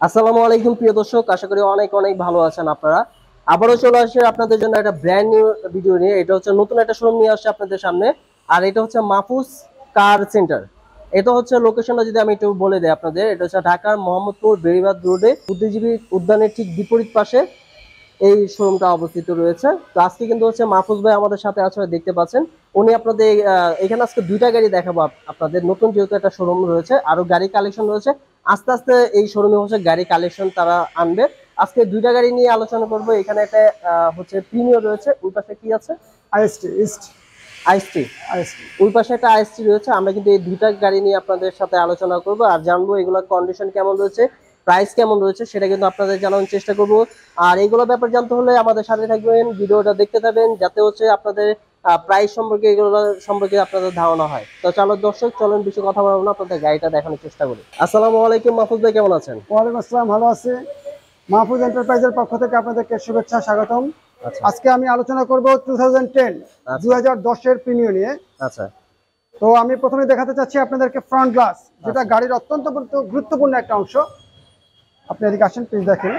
আসসালামু আলাইকুম প্রিয় দর্শক, আশা করি অনেক অনেক ভালো আছেন আপনারা। আবারও চলে আসছে আপনাদের জন্য একটা ব্র্যান্ড নিউ ভিডিও নিয়ে। এটা হচ্ছে নতুন একটা শোরুম নিয়ে আসছে আপনাদের সামনে। আর এটা হচ্ছে মাহফুজ কার সেন্টার। এটা হচ্ছে লোকেশনটা যদি আমি একটু বলে দিই আপনাদের, এটা হচ্ছে ঢাকার মোহাম্মদপুর বেড়িবাঁধ রোডে বুদ্ধিজীবী উদ্যানের ঠিক বিপরীত পাশে এই শোরুমটা অবস্থিত রয়েছে। তো আজকে কিন্তু হচ্ছে মাহফুজ ভাই আমাদের সাথে আছে, দেখতে পাচ্ছেন। উনি আপনাদের এখানে আজকে দুইটা গাড়ি দেখাবো আপনাদের। নতুন যেহেতু একটা শোরুম রয়েছে, আরো গাড়ি কালেকশন রয়েছে। আস্তে আস্তে এই শোরুমে হচ্ছে গাড়ি কালেকশন তারা আনবে। আজকে দুইটা গাড়ি নিয়ে আলোচনা করব। এখানে একটা হচ্ছে প্রিমিয়ার রয়েছে, ওই পাশে কি আছে আইএসটি ইস্ট আইএসটি ওই পাশে একটা আইএসটি রয়েছে। আমরা কিন্তু এই দুইটা গাড়ি নিয়ে আপনাদের সাথে আলোচনা করব আর জানবো এগুলোর কন্ডিশন কেমন রয়েছে, প্রাইস কেমন রয়েছে, সেটা কিন্তু আপনাদের জানানোর চেষ্টা করব। আর এইগুলো ব্যাপার জানতে হলে আমাদের সাথে থাকবেন, ভিডিওটা দেখতে থাকবেন, যাতে হচ্ছে আপনাদের প্রাইস সম্পর্কে এগুলো সম্পর্কে আপনাদের ধারণা হয়। তো চলো দর্শক, চলেন বেশি কথা বলবো না, আপনাদের গাড়িটা দেখানোর চেষ্টা করি। আসসালামু আলাইকুম মাহফুজ ভাই, কেমন আছেন? ওয়ালাইকুম আসসালাম, ভালো আছে। মাহফুজ এন্টারপ্রাইজের পক্ষ থেকে আপনাদেরকে শুভেচ্ছা, স্বাগতম। আজকে আমি আলোচনা করব 2010 এর প্রিমিয়ার নিয়ে। আচ্ছা, তো আমি প্রথমে দেখাতে চাচ্ছি আপনাদেরকে ফ্রন্ট গ্লাস, যেটা গাড়ির অত্যন্ত গুরুত্বপূর্ণ একটা অংশ। আপনি এদিকে আসেন, প্লিজ দেখেন।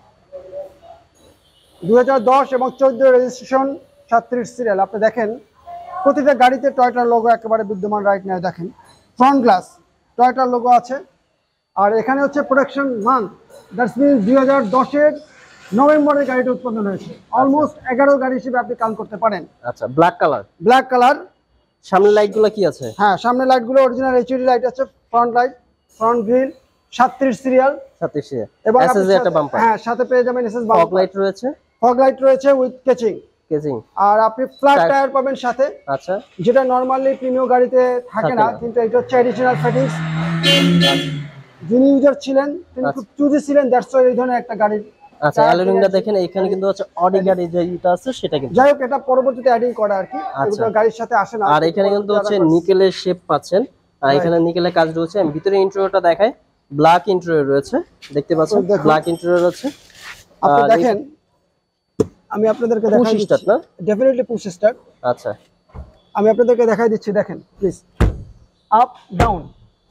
2010 এবং 14 রেজিস্ট্রেশন, 37 সিরিয়াল। আপনি দেখেন প্রতিটা গাড়িতে টয়োটার লোগো একেবারে বিদ্যমান। রাইট নাও দেখেন ফ্রন্ট গ্লাস টয়োটার লোগো আছে। আর এখানে হচ্ছে প্রোডাকশন মান্থ, দ্যাটস মিন 2010 এর নভেম্বরের গাড়িটা উৎপাদন হয়েছে। অলমোস্ট 11 গাড়ি হিসেবে আপনি কাউন্ট করতে পারেন। আচ্ছা, ব্ল্যাক কালার। সামনের লাইটগুলো কি আছে? হ্যাঁ, সামনের লাইটগুলো অরিজিনাল এইচডি লাইট আছে। Front light, front grille, 37 serial. এবং এসএস একটা বাম্পার। হ্যাঁ, সাথে পেয়ে যাবেন এসএস বাম্পার। ফগ লাইট রয়েছে উইথ কেচিং। আর আপনি ফ্ল্যাট টায়ার পাবেন সাথে। আচ্ছা, যেটা যেটা নরমালি প্রিমিয়াম গাড়িতে থাকে না, কিন্তু এটা হচ্ছে অ্যাডিশনাল ফিটিংস। যিনি ইউজার ছিলেন তিনি খুব চুজি ছিলেন, দ্যাটস ওয়াই এই ধরনের একটা গাড়ি। আচ্ছা, অ্যালুমিনিয়ামটা দেখেন, এখানে কিন্তু হচ্ছে অডি গাড়ি যেটা আছে সেটা কিন্তু, যাই হোক, এটা পরবর্তীতে অ্যাডিং করা আর কি, এগুলো গাড়ির সাথে আসে না। আর এখানে কিন্তু হচ্ছে নিকেলের শেপ পাচ্ছেন। আর এখানে নিকেলের কাজ রয়েছে। আমি ভিতরে ইন্টেরিয়রটা দেখাই। ব্ল্যাক ইন্টেরিয়র রয়েছে, দেখতে পাচ্ছেন, ব্ল্যাক ইন্টেরিয়র আছে। আপনি দেখেন, আমি আপনাদেরকে দেখাই দিচ্ছি না, ডেফিনেটলি পুশ স্টার্ট। আচ্ছা, আমি আপনাদেরকে দেখাই দিচ্ছি, দেখেন please. Up down,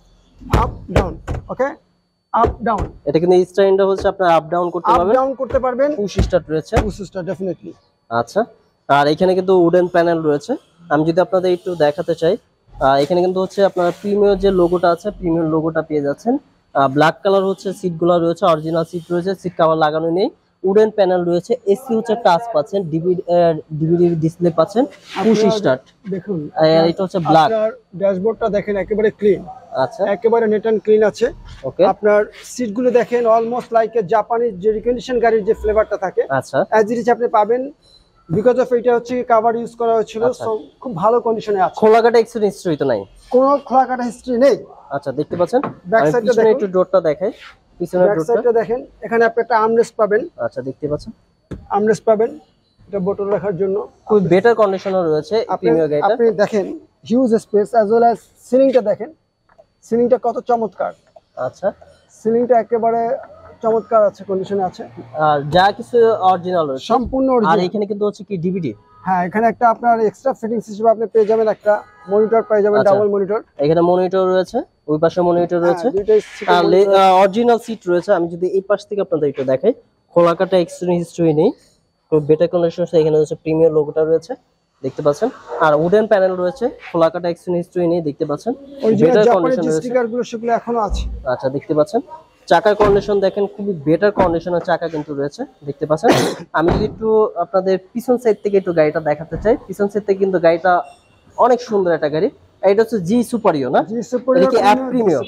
okay, up down. এটা কিন্তু স্ট্যান্ডটা হচ্ছে আপনারা আপ ডাউন করতে পারবেন। পুশ স্টার্ট রয়েছে, পুশ স্টার্ট ডেফিনেটলি। আচ্ছা, আর এখানে কিন্তু উডেন প্যানেল রয়েছে। আমি যদি আপনাদের একটু দেখাতে চাই, এখানে কিন্তু হচ্ছে আপনার প্রিমিয়ার যে লোগোটা আছে, প্রিমিয়ার লোগোটা পেয়ে যাচ্ছেন। ব্ল্যাক কালার হচ্ছে সিটগুলো রয়েছে, অরিজিনাল সিট রয়েছে, সিট কভার লাগানো নেই। উডেন প্যানেল রয়েছে, এসি হচ্ছে টাচ পাচ্ছেন, ডিভিডি ডিসপ্লে পাচ্ছেন, পুশ স্টার্ট। দেখুন, এটা হচ্ছে ব্ল্যাক। ড্যাশবোর্ডটা দেখেন, একেবারে ক্লিন। আচ্ছা, একেবারে নেট এন্ড ক্লিন আছে। ওকে, আপনার সিটগুলো দেখেন, অলমোস্ট লাইক এ জাপানিজ যে রিকন্ডিশন গাড়ির যে ফ্লেভারটা থাকে, আচ্ছা, অ্যাজ ইট ইজ আপনি পাবেন। বিকজ অফ এটা হচ্ছে কভার ইউজ করা হয়েছিল, সো খুব ভালো কন্ডিশনে আছে। খোলাকাটা এক্সিডেন্ট হিস্টরি তো নাই, কোনো খোলাকাটা হিস্ট্রি নেই। আচ্ছা, দেখতে পাচ্ছেন। ব্যাক সাইডটা দেখেন, একটু ডোরটা দেখাই, পিছনের ব্যাক ডোরটা সাইডটা দেখেন। এখানে আপনি একটা আর্মরেস্ট পাবেন। আচ্ছা, দেখতে পাচ্ছেন, আর্মরেস্ট পাবেন, এটা বোতল রাখার জন্য। খুব বেটার কন্ডিশনে রয়েছে প্রিমিয়ার গাড়িটা। আপনি দেখেন huge space, as well as সিলিংটা দেখেন। সিলিংটা কত চমৎকার। আচ্ছা, সিলিংটা একেবারে চমৎকার আছে, কন্ডিশনে আছে। আর যা কিছু অরিজিনাল রয়েছে, সম্পূর্ণ আর অরিজিনাল। এখানে কিন্তু হচ্ছে কি ডিভিডি। হ্যাঁ, এখানে একটা আপনার এক্সট্রা ফিটিংস হিসেবে আপনি পেয়ে যাবেন, একটা মনিটর পেয়ে যাবেন, ডাবল মনিটর। এখানে মনিটর রয়েছে, ওই পাশে মনিটর রয়েছে, অরিজিনাল সিট রয়েছে। আমি যদি এই পাশ থেকে আপনাদের একটু দেখাই, খোলাকাটা এক্সিডেন্ট হিস্টরি নেই, খুব বেটার কন্ডিশন। এখানে হচ্ছে প্রিমিয়ার লোগোটা রয়েছে, দেখতে পাচ্ছেন। আর উডেন প্যানেল রয়েছে, খোলাকাটা এক্সিডেন্ট হিস্টরি নেই, দেখতে পাচ্ছেন। বেটার কন্ডিশন রয়েছে, স্টিকারগুলো সেগুলো এখনো আছে। আচ্ছা, দেখতে পাচ্ছেন। চাকার কন্ডিশন দেখেন, খুবই বেটার কন্ডিশনের চাকা কিন্তু রয়েছে, দেখতে পাচ্ছেন। আমি যদি একটু আপনাদের পিছন সাইড থেকে একটু গাড়িটা দেখাতে চাই। পিছন সাইড থেকে কিন্তু গাড়িটা অনেক সুন্দর একটা গাড়ি। এটা হচ্ছে জি সুপারিও না, জি সুপারিও, এটা অ্যাপ প্রিমিয়ার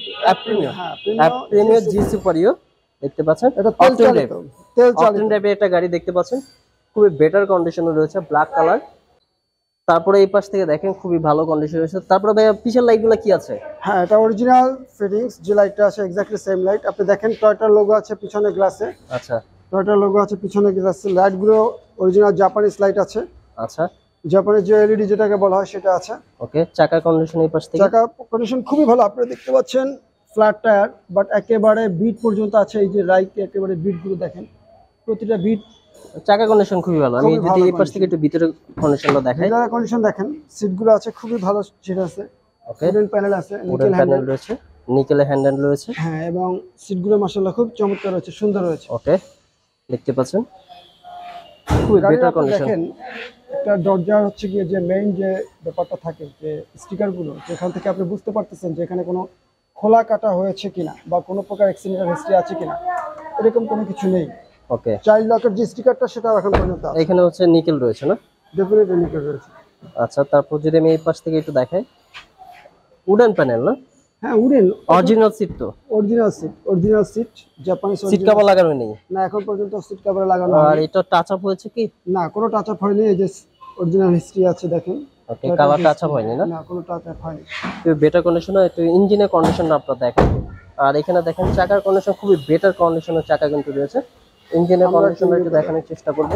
জি সুপারিও, দেখতে পাচ্ছেন। এটা তেল চালিত একটা গাড়ি, দেখতে পাচ্ছেন, খুবই বেটার কন্ডিশনে রয়েছে, ব্ল্যাক কালার। তারপরে এই পাশ থেকে দেখেন, খুবই ভালো কন্ডিশন রয়েছে। তারপরে ভাই পিছনের লাইটগুলো কি আছে? হ্যাঁ, এটা অরিজিনাল ফিটিংস, যে লাইটটা আছে এক্স্যাক্টলি সেম লাইট। আপনি দেখেন টয়োটার লোগো আছে পিছনে গ্লাসে। আচ্ছা, টয়োটার লোগো আছে পিছনে গ্লাসে। লাইটগুলো অরিজিনাল জাপানিজ লাইট আছে। আচ্ছা, জাপানিজ যে এলইডি যেটাকে বলা হয় সেটা আছে। ওকে, চাকার কন্ডিশন এই পাশ থেকে, চাকার কন্ডিশন খুবই ভালো। আপনি দেখতে পাচ্ছেন ফ্ল্যাট টায়ার, বাট একেবারে বিট পর্যন্ত আছে। এই যে রাইট একেবারে বিটগুলো দেখেন, প্রতিটা বিট। চাকা কন্ডিশন খুবই ভালো। আমি যদি এই পাশ থেকে একটু ভিতরে কন্ডিশনটা দেখাই, ভিতরে কন্ডিশন দেখেন, সিটগুলো আছে খুবই ভালো, সিট আছে। ওকে, উডেন প্যানেল আছে, উডেন প্যানেল রয়েছে, নিকেলের হ্যান্ডেল রয়েছে। হ্যাঁ, এবং সিটগুলো মাশাআল্লাহ খুব চমৎকার রয়েছে, সুন্দর রয়েছে। ওকে, দেখতে পাচ্ছেন খুবই বেটার কন্ডিশন। দেখেন একটা দরজার হচ্ছে গিয়ে যে মেইন যে ব্যাপারটা থাকে, যে স্টিকারগুলো, যেখান থেকে আপনি বুঝতে পারতেছেন যে এখানে কোনো খোলা কাটা হয়েছে কিনা বা কোনো প্রকার অ্যাক্সিডেন্টাল হিস্ট্রি আছে কিনা, এরকম কোনো কিছু নেই। ওকে, চাইল্ড লকের যে স্টিকারটা সেটাও এখন পর্যন্ত আছে। এখানে হচ্ছে নিকেল রয়েছে না? ডেফিনেটলি নিকেল রয়েছে। আচ্ছা, তারপর যদি আমি এই পাশ থেকে একটু দেখাই, উডেন প্যানেল না? হ্যাঁ, উডেন অরিজিনাল সিট তো? Original seat, Japanese seat cover লাগানো নেই? না, এখন পর্যন্ত সিট কভার লাগানো আর হয়নি। এটা টাচ আপ হয়েছে কি? না, কোনো টাচ আপ হয়নি। এই যে অরিজিনাল হিস্ট্রি আছে দেখেন। ওকে, কালার টাচ আপ হয়নি না? না, কোনো টাচ আপ হয়নি। তো বেটার কন্ডিশন, একটু ইঞ্জিনের কন্ডিশনটা আপনারা দেখেন। আর এখানে দেখেন চাকার কন্ডিশন খুবই বেটার কন্ডিশনের চাকা কিন্তু রয়েছে। ইঞ্জিনের কন্ডিশনটা একটু দেখানোর চেষ্টা করব।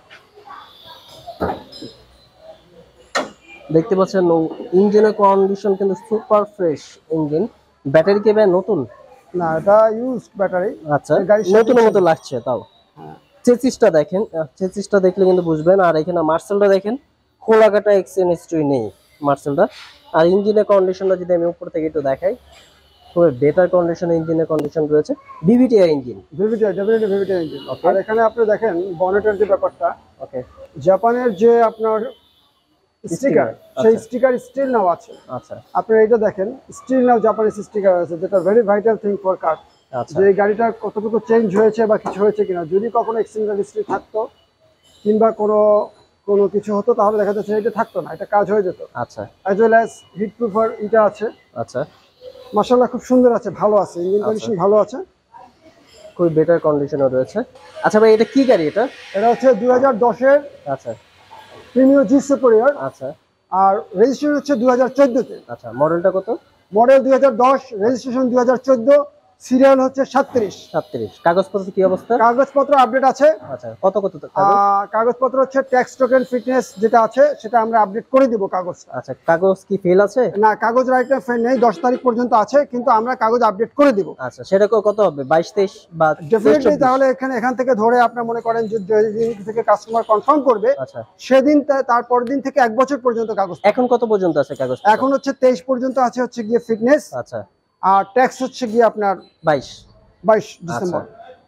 দেখতে পাচ্ছেন ইঞ্জিনের কন্ডিশন কিন্তু সুপার ফ্রেশ ইঞ্জিন। ব্যাটারি কি ভাই নতুন? না, এটা ইউজড ব্যাটারি। আচ্ছা, নতুনের মতো লাগছে তাও। চেসিসটা দেখেন, চেসিসটা দেখলে কিন্তু বুঝবেন। আর এখানে মার্সেলটা দেখেন, খোলা কাটা এক্সচেঞ্জ হিস্ট্রি নেই মার্সেলটা। আর ইঞ্জিনের কন্ডিশনটা যদি আমি উপর থেকে একটু দেখাই, খুবই বেটার কন্ডিশনে ইঞ্জিনের কন্ডিশন রয়েছে। VVTI engine, definitely VVTI engine. আর এখানে আপনি দেখেন বনেটের যে ব্যাপারটা, ওকে, জাপানের যে আপনার স্টিকার, সেই স্টিকার স্টিল নাও আছে। আচ্ছা, আপনি এটা দেখেন, স্টিল নাও জাপানিজ স্টিকার আছে, যেটা very vital thing for car. আচ্ছা, যে গাড়িটা কতটুকু চেঞ্জ হয়েছে বা কিছু হয়েছে কিনা, যদি কখনো অ্যাক্সিডেন্টাল হিস্ট্রি থাকতো কিংবা কোনো কিছু হতো, তাহলে দেখা যাচ্ছে এটা থাকতো না, এটা কাজ হয়ে যেত। আচ্ছা, as well as heat proofer এটা আছে। আচ্ছা, মাশাআল্লাহ খুব সুন্দর আছে, ভালো আছে, ইঞ্জিন কন্ডিশন ভালো আছে, খুবই বেটার কন্ডিশনে রয়েছে। আচ্ছা ভাই, এটা কি গাড়ি? এটা হচ্ছে 2010-এর আচ্ছা, প্রিমিয়ার জি সুপিরিয়র। আচ্ছা, আর রেজিস্ট্রেশন হচ্ছে 2014-তে। আচ্ছা, মডেলটা কত? মডেল 2010, রেজিস্ট্রেশন 2014, সিরিয়াল হচ্ছে 37। কাগজপত্র কি অবস্থা? কাগজপত্র আপডেট আছে। আচ্ছা, কত কত কাগজপত্র হচ্ছে ট্যাক্স টোকেন ফিটনেস যেটা আছে সেটা আমরা আপডেট করে দিব কাগজটা। আচ্ছা, কাগজ কি ফেল আছে? না, কাগজ রাইট নাও ফেল নেই, 10 তারিখ পর্যন্ত আছে, কিন্তু আমরা কাগজ আপডেট করে দিব। আচ্ছা, সেটা কত হবে? 22 23 বা ডেফিনেটলি। তাহলে এখান থেকে ধরে আপনারা মনে করেন যে যেদিন থেকে কাস্টমার কনফার্ম করবে, আচ্ছা, সেদিন তারপর দিন থেকে 1 বছর পর্যন্ত কাগজ। এখন কত পর্যন্ত আছে কাগজ? এখন হচ্ছে 23 পর্যন্ত আছে হচ্ছে গিয়ে ফিটনেস। আচ্ছা, আর ট্যাক্স হচ্ছে গিয়ে আপনার 22 ডিসেম্বর।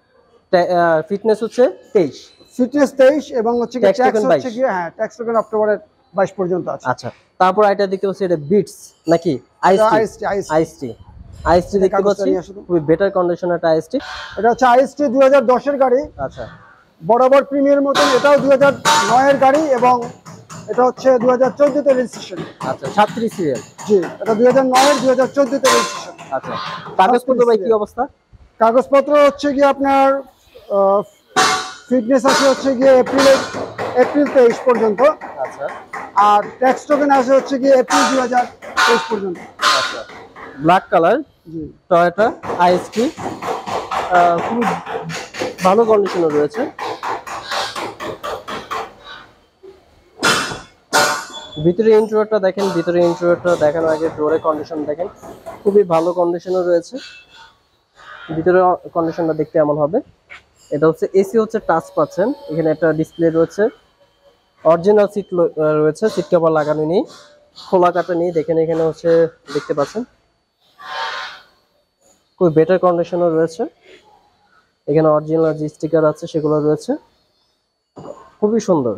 ফিটনেস হচ্ছে 23, ফিটনেস 23 এবং হচ্ছে গিয়ে ট্যাক্স ট্যাক্স টোকেন হচ্ছে গিয়ে ট্যাক্স টোকেন অক্টোবরের 22 পর্যন্ত আছে। আচ্ছা, তারপর এটা দেখতে পাচ্ছি এটা বিটস নাকি আইএসটি দেখতে পাচ্ছি, খুবই বেটার কন্ডিশন একটা আইএসটি। এটা হচ্ছে আইএসটি 2010-এর গাড়ি। আচ্ছা, বরাবর প্রিমিয়ার মতন এটাও 2009-এর গাড়ি এবং এটা হচ্ছে 2014-তে রেজিস্ট্রেশন। আচ্ছা, 37 সিরিয়াল। জি, এটা 2009-এর 2014-তে রেজিস্ট্রেশন। আচ্ছা, কাগজপত্র ভাই কি অবস্থা? কাগজপত্র হচ্ছে গিয়ে আপনার ফিটনেস আছে হচ্ছে গিয়ে এপ্রিল 23 পর্যন্ত। আচ্ছা, আর ট্যাক্স টোকেন আছে হচ্ছে গিয়ে এপ্রিল 2023 পর্যন্ত। আচ্ছা, ব্ল্যাক কালার, জি, টয়োটা আইএসটি, খুব ভালো কন্ডিশনে রয়েছে। ভিতরে ইন্টেরিয়রটা দেখেন, ভিতরে ইন্টেরিয়রটা দেখানোর আগে ডোরের কন্ডিশন দেখেন, খুবই ভালো কন্ডিশনে রয়েছে। ভিতরে কন্ডিশনটা দেখতে এমন হবে। এটা হচ্ছে এসি হচ্ছে টাচ পাচ্ছেন, এখানে একটা ডিসপ্লে রয়েছে, অরিজিনাল সিট রয়েছে, সিট কভার লাগানো নেই, খোলা কাটা নেই। দেখেন এখানে হচ্ছে দেখতে পাচ্ছেন খুব বেটার কন্ডিশনে রয়েছে। এখানে অরিজিনাল যে স্টিকার আছে সেগুলো রয়েছে, খুবই সুন্দর।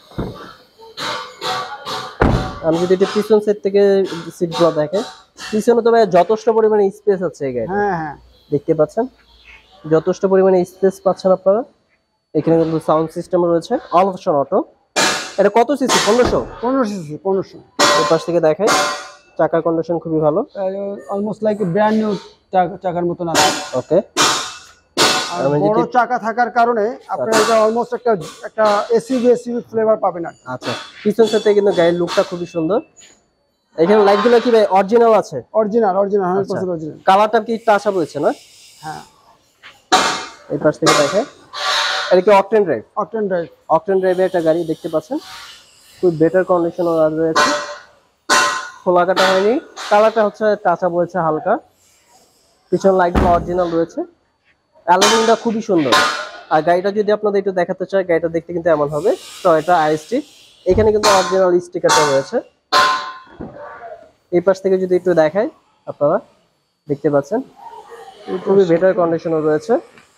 আমি যদি এটা পিছন সাইড থেকে সিটগুলো দেখেন, পিছনে তো ভাই যথেষ্ট পরিমাণে স্পেস আছে এই গাড়িতে। হ্যাঁ, দেখতে পাচ্ছেন যথেষ্ট পরিমাণে স্পেস পাচ্ছেন আপনারা। এখানে কিন্তু সাউন্ড সিস্টেম রয়েছে, অল অপশন অটো। এটা কত সিসি? 1500 সিসি 1500। এই পাশ থেকে দেখাই, চাকার কন্ডিশন খুবই ভালো, অলমোস্ট লাইক ব্র্যান্ড নিউ চাকার মতন আছে। ওকে, আর বড় চাকা থাকার কারণে আপনারা এটা অলমোস্ট একটা এসইউভি ফ্লেভার পাবেন। আচ্ছা, পিছন সাইডে কিন্তু গাড়ির লুকটা খুবই সুন্দর। এখানে লাইটগুলো কি ভাই অরিজিনাল আছে? Original 100% original. কালারটা কি টাচ আপ হয়েছে না? হ্যাঁ, এই পাশ থেকে দেখে, এটা কি অকটেন ড্রাইভ? অকটেন ড্রাইভের একটা গাড়ি দেখতে পাচ্ছেন, খুব বেটার কন্ডিশন রয়েছে, খোলা কাটা হয়নি। কালারটা হচ্ছে টাচ আপ হয়েছে হালকা। পিছন লাইটগুলো অরিজিনাল রয়েছে, অ্যালুমিনিয়ামটা খুবই সুন্দর। আর গাড়িটা যদি আপনাদের একটু দেখাতে চাই, গাড়িটা দেখতে কিন্তু এমন হবে, টয়োটা আইএসটি। এখানে কিন্তু অরিজিনাল স্টিকারটা রয়েছে। এই পাশ থেকে যদি একটু দেখাই আপনারা, দেখতে পাচ্ছেন খুবই বেটার কন্ডিশনে রয়েছে।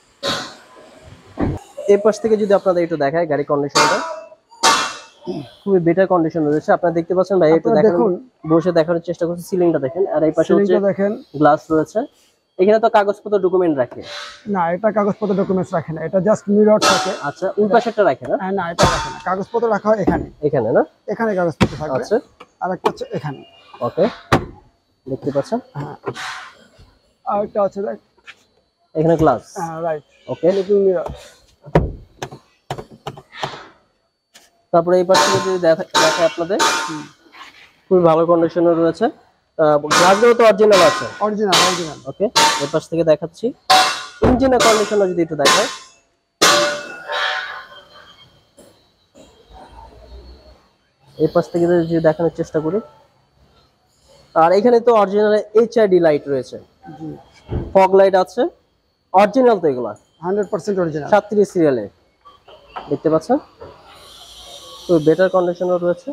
এই পাশ থেকে যদি আপনাদের একটু দেখায় গাড়ি কন্ডিশনটা খুবই বেটার কন্ডিশন রয়েছে। আপনারা দেখতে পাচ্ছেন ভাই, একটু দেখুন, বসে দেখানোর চেষ্টা করছি। সিলিংটা দেখেন, আর এই পাশে হচ্ছে দেখেন গ্লাস রয়েছে। এখানে তো কাগজপত্র ডকুমেন্ট রাখে না, এটা কাগজপত্র ডকুমেন্টস রাখে না, এটা জাস্ট মিরর থাকে। আচ্ছা, ওই পাশেরটা রাখে না? না, এটা রাখে না, কাগজপত্র রাখা হয় এখানে। এখানে না? এখানে কাগজপত্র থাকবে। আচ্ছা, আর একটা হচ্ছে এখানে। ওকে, দেখতে পাচ্ছেন। হ্যাঁ, আর একটা আছে দেখ এখানে গ্লাস। হ্যাঁ, রাইট, ওকে। Looking mirror. তারপরে এই পাশে যদি দেখায় আপনাদের খুবই ভালো কন্ডিশনে রয়েছে। গ্লাসগুলো তো অরিজিনাল আছে? অরিজিনাল। ওকে, এই পাশ থেকে দেখাচ্ছি ইঞ্জিনের কন্ডিশনটা যদি একটু দেখায়। এই পাশ থেকে যদি দেখানোর চেষ্টা করি, আর এখানে তো অরিজিনাল এইচআইডি লাইট রয়েছে, ফগ লাইট আছে, অরিজিনাল তো এগুলা 100% অরিজিনাল। 37 সিরিয়ালে দেখতে পাচ্ছেন, তো বেটার কন্ডিশনে রয়েছে।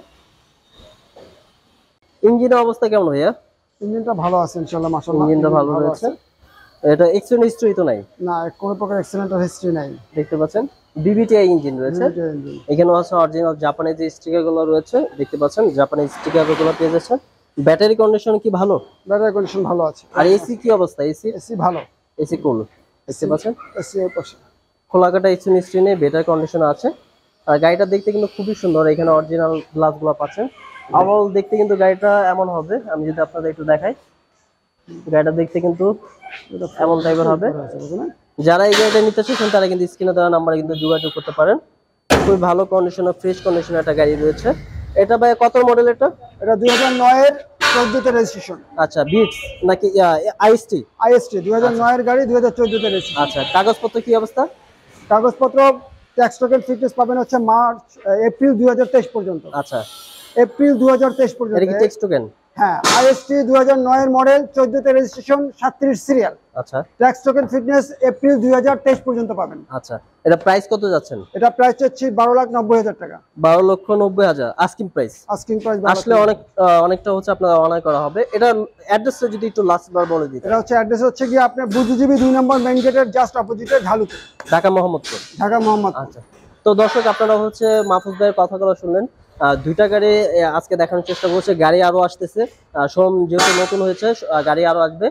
ইঞ্জিনের অবস্থা কেমন ভাইয়া? ইঞ্জিনটা ভালো আছে ইনশাআল্লাহ, মাশাআল্লাহ। ইঞ্জিনটা ভালো রয়েছে। এটা এক্সিডেন্ট হিস্টরি তো নাই? না, কোনো প্রকার অ্যাক্সিডেন্টাল হিস্ট্রি নাই। দেখতে পাচ্ছেন বিবিটিআই ইঞ্জিন রয়েছে। এখানে আছে অরিজিনাল জাপানিজ স্টিকার গুলো রয়েছে, দেখতে পাচ্ছেন জাপানিজ স্টিকার গুলো পেয়ে যাচ্ছেন। ব্যাটারি কন্ডিশন কি ভালো? ব্যাটারি কন্ডিশন ভালো আছে। আর এসি কি অবস্থা? এসি ভালো, এসি কুল, দেখতে পাচ্ছেন এসি এর পাশে খোলাকাটা এক্সিডেন্ট হিস্টরি নেই, বেটার কন্ডিশন আছে। আর গাড়িটা দেখতে কিন্তু খুবই সুন্দর। এখানে অরিজিনাল গ্লাসগুলো পাচ্ছেন। আবার দেখতে কিন্তু গাড়িটা এমন হবে, আমি যদি আপনাদের একটু দেখাই, গাড়িটা দেখতে কিন্তু এমন টাইপের হবে। যারা এই গাড়িটা নিতে চাচ্ছেন তারা কিন্তু স্ক্রিনে দেওয়া নাম্বারে কিন্তু যোগাযোগ করতে পারেন। খুবই ভালো কন্ডিশনে, ফ্রেশ কন্ডিশনে একটা গাড়ি রয়েছে। এটা ভাই কত মডেল? এটা 2009 এর 14 তে রেজিস্ট্রেশন। আচ্ছা, বিটস নাকি আইএসটি? 2009 এর গাড়ি, 2014 তে রেজিস্ট্রেশন। আচ্ছা, কাগজপত্র কি অবস্থা? কাগজপত্র ট্যাক্স টোকেন ফিটনেস পাবেন হচ্ছে এপ্রিল 2023 পর্যন্ত। আচ্ছা, এপ্রিল 2023 পর্যন্ত। এটা কি ট্যাক্স টোকেন? হ্যাঁ, আইএসটি 2009 এর মডেল, 14 তে রেজিস্ট্রেশন, 37 সিরিয়াল। আচ্ছা, ট্যাক্স টোকেন ফিটনেস এপ্রিল 2023 পর্যন্ত পাবেন। আচ্ছা, এটা প্রাইস কত যাচ্ছেন? এটা প্রাইস হচ্ছে 12,90,000 টাকা। 12,90,000 আস্কিং প্রাইস। আস্কিং প্রাইস আসলে অনেকটা হচ্ছে আপনার অনার করা হবে। এটা অ্যাড্রেসটা যদি একটু লাস্ট বার বলে দিতেন। এটা হচ্ছে অ্যাড্রেস হচ্ছে কি আপনার বুদ্ধিজীবী 2 নম্বর মেইন গেটের জাস্ট অপোজিটে ঢালুতে, ঢাকা মোহাম্মদপুর। ঢাকা মোহাম্মদপুর। আচ্ছা, তো দর্শক আপনারা হচ্ছে মাহফুজ ভাইয়ের কথাগুলো শুনলেন। দুইটা গাড়ি আজকে দেখানোর চেষ্টা করছে। গাড়ি আরো আসতেছে, শোরুম যেহেতু নতুন হয়েছে, গাড়ি আরো আসবে।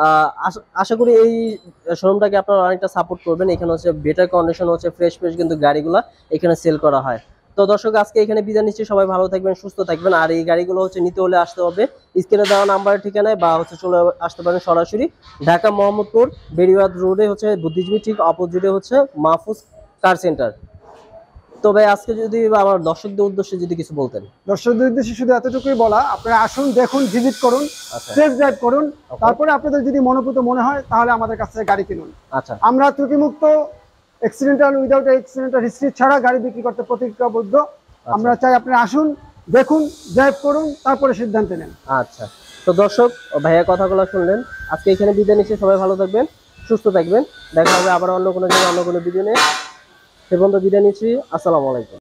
আশা করি এই শোরুমটাকে আপনারা অনেকটা সাপোর্ট করবেন। এখানে হচ্ছে বেটার কন্ডিশন, হচ্ছে ফ্রেশ কিন্তু গাড়িগুলো এখানে সেল করা হয়। তো দর্শক আজকে এখানে বিদায় নিচ্ছি। সবাই ভালো থাকবেন, সুস্থ থাকবেন। আর এই গাড়িগুলো হচ্ছে নিতে হলে আসতে হবে স্ক্রিনে দেওয়া নাম্বারের ঠিকানায়, বা হচ্ছে চলে আসতে পারেন সরাসরি ঢাকা মোহাম্মদপুর বেরিবাদ রোডে, হচ্ছে বুদ্ধিজীবী ঠিক অপোজিটে হচ্ছে মাহফুজ কার সেন্টার। তো ভাই আজকে যদি আমার দর্শকদের উদ্দেশ্যে যদি কিছু বলতেন। দর্শকদের উদ্দেশ্যে শুধু এতটুকুই বলা, আপনারা আসুন, দেখুন, ভিজিট করুন, টেস্ট ড্রাইভ করুন, তারপরে আপনাদের যদি মনোপুত মনে হয় তাহলে আমাদের কাছ থেকে গাড়ি কিনুন। আচ্ছা, আমরা ত্রুটিমুক্ত, অ্যাক্সিডেন্টাল উইদাউট অ্যাক্সিডেন্টাল হিস্ট্রি ছাড়া গাড়ি বিক্রি করতে প্রতিজ্ঞাবদ্ধ। আমরা চাই আপনারা আসুন, দেখুন, ড্রাইভ করুন, তারপরে সিদ্ধান্ত নেন। আচ্ছা, তো দর্শক ভাইয়া কথাগুলো শুনলেন। আজকে এখানে বিদায় নিচ্ছি। সবাই ভালো থাকবেন, সুস্থ থাকবেন। দেখা হবে আবার অন্য কোনো জায়গায় অন্য কোনো ভিডিও নিয়ে। সে পর্যন্ত বিদায় নিচ্ছি। আসসালামু আলাইকুম।